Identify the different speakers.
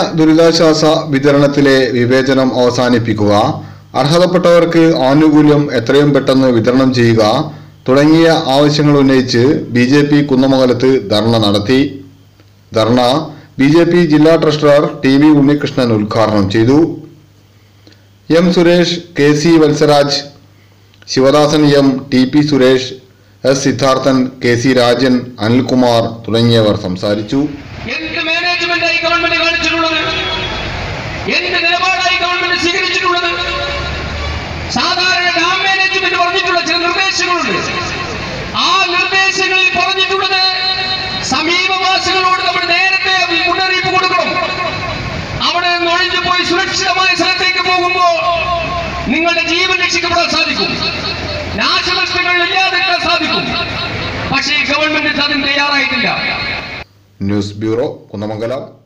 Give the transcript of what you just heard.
Speaker 1: ദുരിതാശ്വാസ വിതരണത്തിലെ വിവേചനം അവസാനിപ്പിക്കുക, അർഹതപ്പെട്ടവർക്ക് ആനുകൂല്യം എത്രയും പെട്ടെന്ന് വിതരണം ചെയ്യുക തുടങ്ങിയ ആവശ്യങ്ങൾ ഉന്നയിച്ച് ബിജെപി കുന്നമംഗലത്ത് ധർണ നടത്തി. ധർണ ബിജെപി ജില്ലാ ട്രഷറർ ടി.വി. ഉണ്ണികൃഷ്ണൻ ഉദ്ഘാടനം ചെയ്തു. M. Suresh, K C. Valsaraj, Sivadasan M, T P. Suresh, S. Siddharthan, K C. Rajan, Anilkumar തുടങ്ങിയവർ സംസാരിച്ചു.
Speaker 2: എന്ത് മാനേജ്മെന്റായി ഗവൺമെന്റ് കാണിച്ചിട്ടുള്ളത്, എന്ത് നിലപാടായി ഗവൺമെന്റ് സ്വീകരിച്ചിട്ടുള്ളത്? സാധാരണ ഡാം മാനേജ്മെന്റ് പറഞ്ഞിട്ടുള്ള ചില നിർദ്ദേശങ്ങളുണ്ട്. ആ നിർദ്ദേശങ്ങളിൽ പറഞ്ഞിട്ടുള്ളത് സമീപവാസികളോട് നമ്മൾ നേരത്തെ മുന്നറിയിപ്പ് കൊടുക്കണം. അവിടെ നിന്ന് ഒഴിഞ്ഞു പോയി സുരക്ഷിതമായ സ്ഥലത്തേക്ക് പോകുമ്പോൾ നിങ്ങളുടെ ജീവൻ രക്ഷിക്കപ്പെടാൻ സാധിക്കും, നാശനഷ്ടങ്ങൾ ഇല്ലാതിരിക്കാൻ സാധിക്കും. പക്ഷേ ഗവൺമെന്റ് അതിന് തയ്യാറായിട്ടില്ല.
Speaker 1: News bureau, Kunnamangalam.